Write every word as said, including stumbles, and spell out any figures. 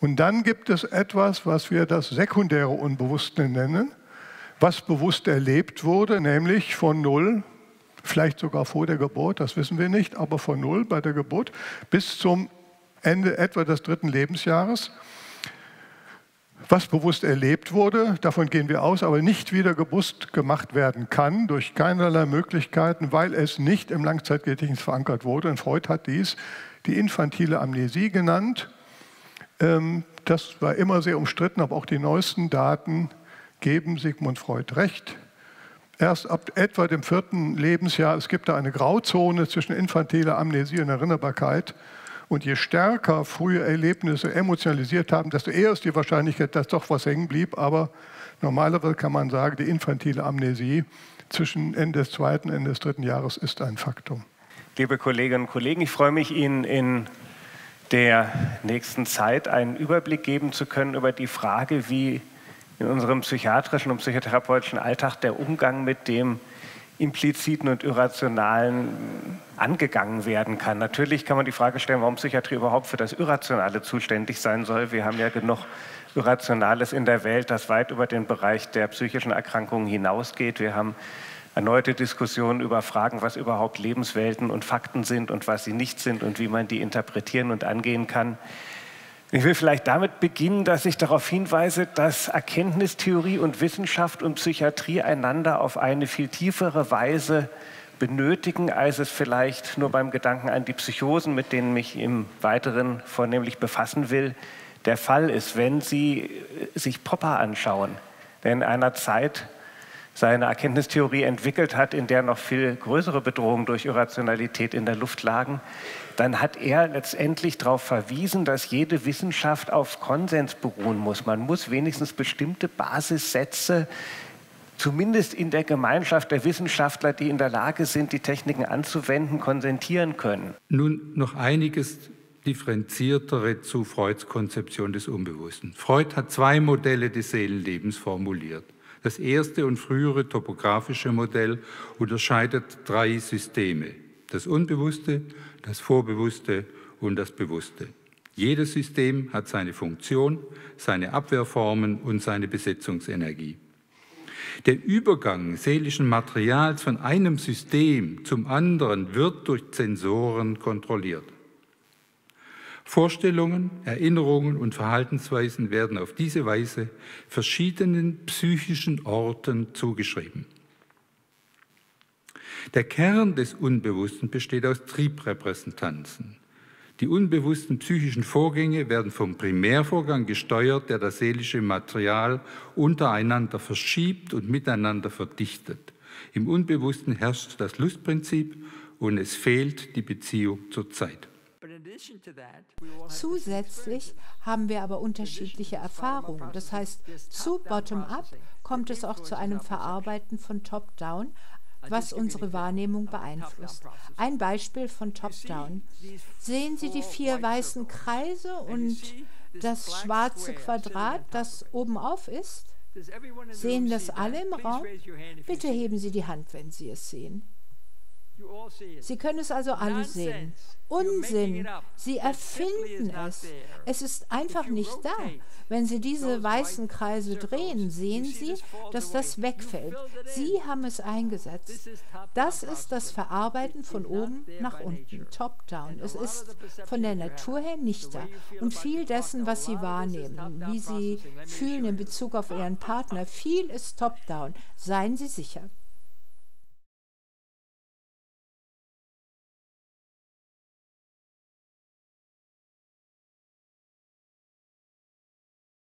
Und dann gibt es etwas, was wir das sekundäre Unbewusste nennen, was bewusst erlebt wurde, nämlich von null, vielleicht sogar vor der Geburt, das wissen wir nicht, aber von null bei der Geburt bis zum Ende etwa des dritten Lebensjahres, was bewusst erlebt wurde, davon gehen wir aus, aber nicht wieder bewusst gemacht werden kann, durch keinerlei Möglichkeiten, weil es nicht im Langzeitgedächtnis verankert wurde. Und Freud hat dies die infantile Amnesie genannt. Das war immer sehr umstritten, aber auch die neuesten Daten geben Sigmund Freud recht. Erst ab etwa dem vierten Lebensjahr, es gibt da eine Grauzone zwischen infantiler Amnesie und Erinnerbarkeit. Und je stärker frühe Erlebnisse emotionalisiert haben, desto eher ist die Wahrscheinlichkeit, dass doch was hängen blieb. Aber normalerweise kann man sagen, die infantile Amnesie zwischen Ende des zweiten und Ende des dritten Jahres ist ein Faktum. Liebe Kolleginnen und Kollegen, ich freue mich, Ihnen in der nächsten Zeit einen Überblick geben zu können über die Frage, wie in unserem psychiatrischen und psychotherapeutischen Alltag der Umgang mit dem Impliziten und Irrationalen angegangen werden kann. Natürlich kann man die Frage stellen, warum Psychiatrie überhaupt für das Irrationale zuständig sein soll. Wir haben ja genug Irrationales in der Welt, das weit über den Bereich der psychischen Erkrankungen hinausgeht. Wir haben erneute Diskussionen über Fragen, was überhaupt Lebenswelten und Fakten sind und was sie nicht sind und wie man die interpretieren und angehen kann. Ich will vielleicht damit beginnen, dass ich darauf hinweise, dass Erkenntnistheorie und Wissenschaft und Psychiatrie einander auf eine viel tiefere Weise benötigen, als es vielleicht nur beim Gedanken an die Psychosen, mit denen ich im Weiteren vornehmlich befassen will, der Fall ist, wenn Sie sich Popper anschauen, der in einer Zeit seine Erkenntnistheorie entwickelt hat, in der noch viel größere Bedrohungen durch Irrationalität in der Luft lagen, dann hat er letztendlich darauf verwiesen, dass jede Wissenschaft auf Konsens beruhen muss. Man muss wenigstens bestimmte Basissätze, zumindest in der Gemeinschaft der Wissenschaftler, die in der Lage sind, die Techniken anzuwenden, konsentieren können. Nun noch einiges differenziertere zu Freuds Konzeption des Unbewussten. Freud hat zwei Modelle des Seelenlebens formuliert. Das erste und frühere topografische Modell unterscheidet drei Systeme: das Unbewusste, das Vorbewusste und das Bewusste. Jedes System hat seine Funktion, seine Abwehrformen und seine Besetzungsenergie. Der Übergang seelischen Materials von einem System zum anderen wird durch Sensoren kontrolliert. Vorstellungen, Erinnerungen und Verhaltensweisen werden auf diese Weise verschiedenen psychischen Orten zugeschrieben. Der Kern des Unbewussten besteht aus Triebrepräsentanzen. Die unbewussten psychischen Vorgänge werden vom Primärvorgang gesteuert, der das seelische Material untereinander verschiebt und miteinander verdichtet. Im Unbewussten herrscht das Lustprinzip und es fehlt die Beziehung zur Zeit. Zusätzlich haben wir aber unterschiedliche Erfahrungen. Das heißt, zu Bottom-up kommt es auch zu einem Verarbeiten von Top-down, was unsere Wahrnehmung beeinflusst. Ein Beispiel von Top-down. Sehen Sie die vier weißen Kreise und das schwarze Quadrat, das oben auf ist? Sehen das alle im Raum? Bitte heben Sie die Hand, wenn Sie es sehen. Sie können es also alle sehen. Unsinn. Sie erfinden es. Es ist einfach nicht da. Wenn Sie diese weißen Kreise drehen, sehen Sie, dass das wegfällt. Sie haben es eingesetzt. Das ist das Verarbeiten von oben nach unten, top-down. Es ist von der Natur her nicht da. Und viel dessen, was Sie wahrnehmen, wie Sie fühlen in Bezug auf Ihren Partner, viel ist top-down. Seien Sie sicher.